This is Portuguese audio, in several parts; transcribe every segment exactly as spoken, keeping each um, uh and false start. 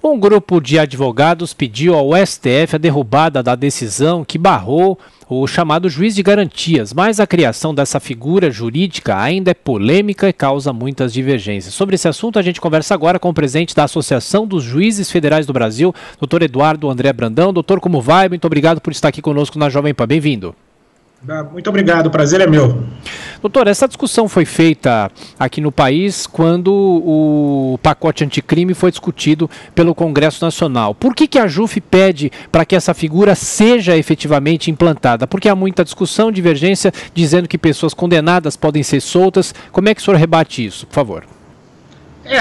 Um grupo de advogados pediu ao S T F a derrubada da decisão que barrou o chamado juiz de garantias, mas a criação dessa figura jurídica ainda é polêmica e causa muitas divergências. Sobre esse assunto, a gente conversa agora com o presidente da Associação dos Juízes Federais do Brasil, doutor Eduardo André Brandão. Doutor, como vai? Muito obrigado por estar aqui conosco na Jovem Pan. Bem-vindo. Muito obrigado, o prazer é meu. Doutor, essa discussão foi feita aqui no país quando o pacote anticrime foi discutido pelo Congresso Nacional. Por que que a JUF pede para que essa figura seja efetivamente implantada? Porque há muita discussão, divergência, dizendo que pessoas condenadas podem ser soltas. Como é que o senhor rebate isso, por favor? É,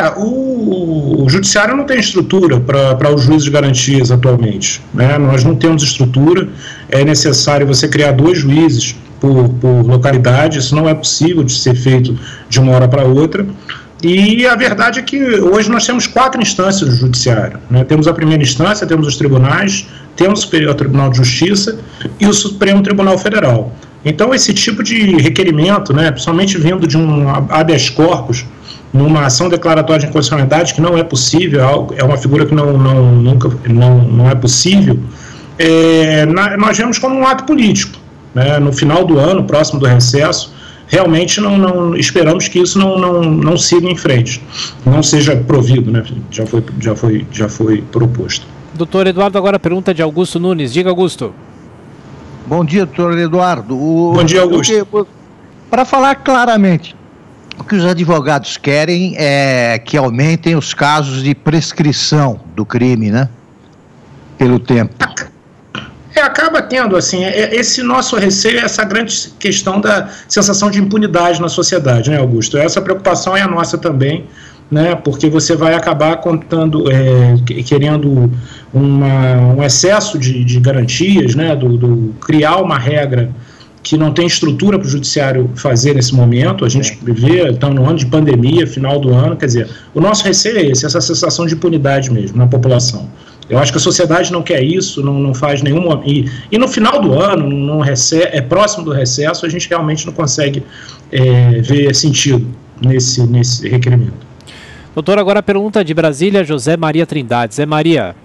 o, o judiciário não tem estrutura para o juiz de garantias atualmente, né? Nós não temos estrutura, é necessário você criar dois juízes por, por localidade, isso não é possível de ser feito de uma hora para outra, e a verdade é que hoje nós temos quatro instâncias do judiciário, né? Temos a primeira instância, temos os tribunais, temos o Superior Tribunal de Justiça e o Supremo Tribunal Federal. Então esse tipo de requerimento, né, principalmente vindo de um habeas corpus, numa ação declaratória de inconstitucionalidade, que não é possível, é uma figura que não, não, nunca, não, não é possível, é, na, nós vemos como um ato político, né? No final do ano, próximo do recesso, realmente não, não, esperamos que isso não, não, não siga em frente, não seja provido, né? já, foi, já, foi, já foi proposto. Doutor Eduardo, agora a pergunta de Augusto Nunes. Diga, Augusto. Bom dia, doutor Eduardo. O, Bom dia, Augusto. Para falar claramente, o que os advogados querem é que aumentem os casos de prescrição do crime, né? Pelo tempo. É, acaba tendo, assim, esse nosso receio, essa grande questão da sensação de impunidade na sociedade, né, Augusto? Essa preocupação é a nossa também, né? Porque você vai acabar contando, é, querendo uma, um excesso de, de garantias, né? Do, do criar uma regra que não tem estrutura para o judiciário fazer nesse momento. A gente vê, estamos no ano de pandemia, final do ano, quer dizer, o nosso receio é esse, essa sensação de impunidade mesmo na população. Eu acho que a sociedade não quer isso, não, não faz nenhuma... E, e no final do ano, no recesso, é próximo do recesso, a gente realmente não consegue é, ver sentido nesse, nesse requerimento. Doutor, agora a pergunta de Brasília, José Maria Trindade. Zé Maria.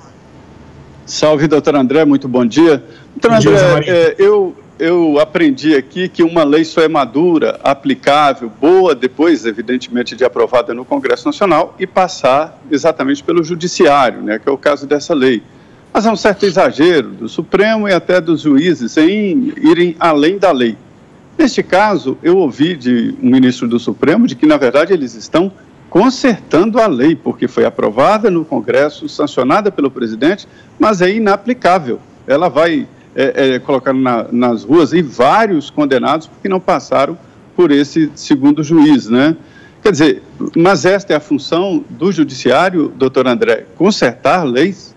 Salve, doutor André, muito bom dia. Doutor bom André, dia, é, eu... Eu aprendi aqui que uma lei só é madura, aplicável, boa, depois, evidentemente, de aprovada no Congresso Nacional e passar exatamente pelo Judiciário, né, que é o caso dessa lei. Mas há um certo exagero do Supremo e até dos juízes em irem além da lei. Neste caso, eu ouvi de um ministro do Supremo de que, na verdade, eles estão consertando a lei, porque foi aprovada no Congresso, sancionada pelo presidente, mas é inaplicável. Ela vai... É, é, colocando na, nas ruas e vários condenados porque não passaram por esse segundo juiz, né? Quer dizer, mas esta é a função do judiciário, doutor André, consertar leis?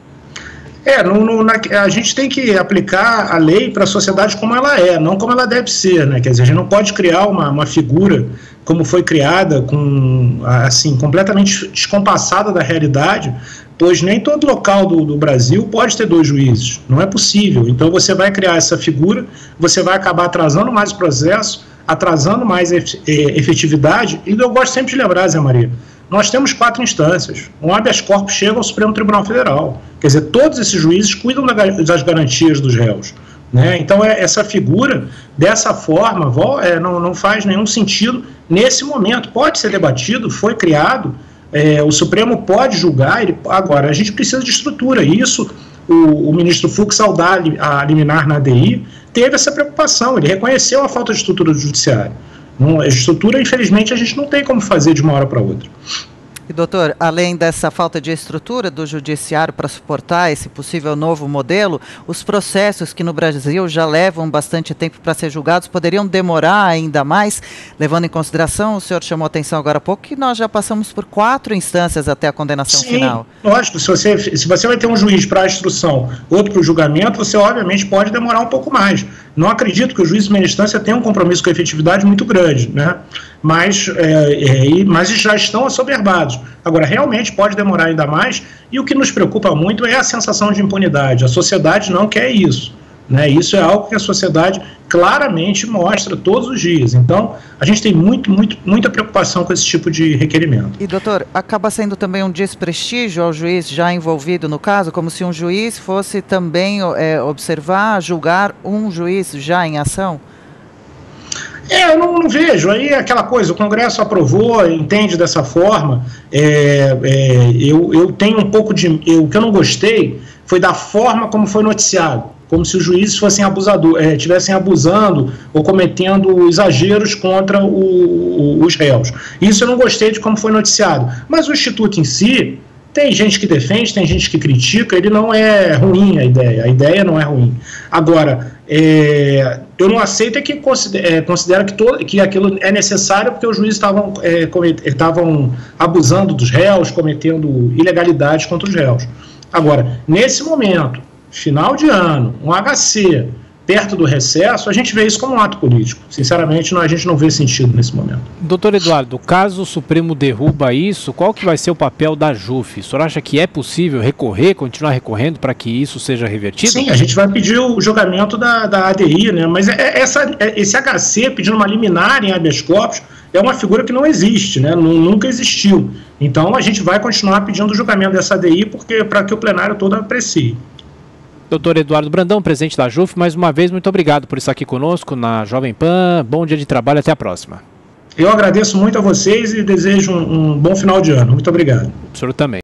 É, no, no, na, a gente tem que aplicar a lei para a sociedade como ela é, não como ela deve ser, né? Quer dizer, a gente não pode criar uma, uma figura como foi criada, com, assim, completamente descompassada da realidade, pois nem todo local do, do Brasil pode ter dois juízes, não é possível. Então você vai criar essa figura, você vai acabar atrasando mais o processo, atrasando mais a efetividade, e eu gosto sempre de lembrar, Zé Maria, nós temos quatro instâncias, um habeas corpus chega ao Supremo Tribunal Federal, quer dizer, todos esses juízes cuidam das garantias dos réus, né? Então é, essa figura, dessa forma, é, não, não faz nenhum sentido nesse momento, pode ser debatido, foi criado, É, o Supremo pode julgar, ele, agora a gente precisa de estrutura, e isso o, o ministro Fux, ao dar a liminar na A D I, teve essa preocupação, ele reconheceu a falta de estrutura do judiciário. Não, a estrutura, infelizmente, a gente não tem como fazer de uma hora para outra. E, doutor, além dessa falta de estrutura do judiciário para suportar esse possível novo modelo, os processos que no Brasil já levam bastante tempo para ser julgados poderiam demorar ainda mais, levando em consideração, o senhor chamou atenção agora há pouco, que nós já passamos por quatro instâncias até a condenação Sim, final. Lógico, se você, se você vai ter um juiz para a instrução, outro para o julgamento, você obviamente pode demorar um pouco mais. Não acredito que o juiz de primeira instância tenha um compromisso com a efetividade muito grande, né? Mas, é, é, mas já estão assoberbados. Agora, realmente pode demorar ainda mais, e o que nos preocupa muito é a sensação de impunidade. A sociedade não quer isso, Né? Isso é algo que a sociedade claramente mostra todos os dias. Então, a gente tem muito, muito, muita preocupação com esse tipo de requerimento. E, doutor, acaba sendo também um desprestígio ao juiz já envolvido no caso, como se um juiz fosse também é, observar, julgar um juiz já em ação? É, eu não, não vejo. Aí é aquela coisa, o Congresso aprovou, entende dessa forma. É, é, eu, eu tenho um pouco de... Eu, o que eu não gostei foi da forma como foi noticiado, como se os juízes fossem abusador, é, estivessem abusando ou cometendo exageros contra o, o, os réus. Isso eu não gostei de como foi noticiado. Mas o Instituto em si, tem gente que defende, tem gente que critica, ele não é ruim a ideia, a ideia não é ruim. Agora, é, eu não aceito é que considera, é, considera que, todo, que aquilo é necessário porque os juízes estavam é, estavam abusando dos réus, cometendo ilegalidades contra os réus. Agora, nesse momento, final de ano, um H C, perto do recesso, a gente vê isso como um ato político. Sinceramente, não, a gente não vê sentido nesse momento. Doutor Eduardo, caso o Supremo derruba isso, qual que vai ser o papel da JUF? O senhor acha que é possível recorrer, continuar recorrendo para que isso seja revertido? Sim, a gente vai pedir o julgamento da, da A D I, né? Mas é, essa, é, esse H C pedindo uma liminar em habeas corpus é uma figura que não existe, né? Nunca existiu. Então, a gente vai continuar pedindo o julgamento dessa A D I porque, para que o plenário todo aprecie. Doutor Eduardo Brandão, presidente da JUF, mais uma vez, muito obrigado por estar aqui conosco na Jovem Pan. Bom dia de trabalho, até a próxima. Eu agradeço muito a vocês e desejo um, um bom final de ano. Muito obrigado. O senhor também.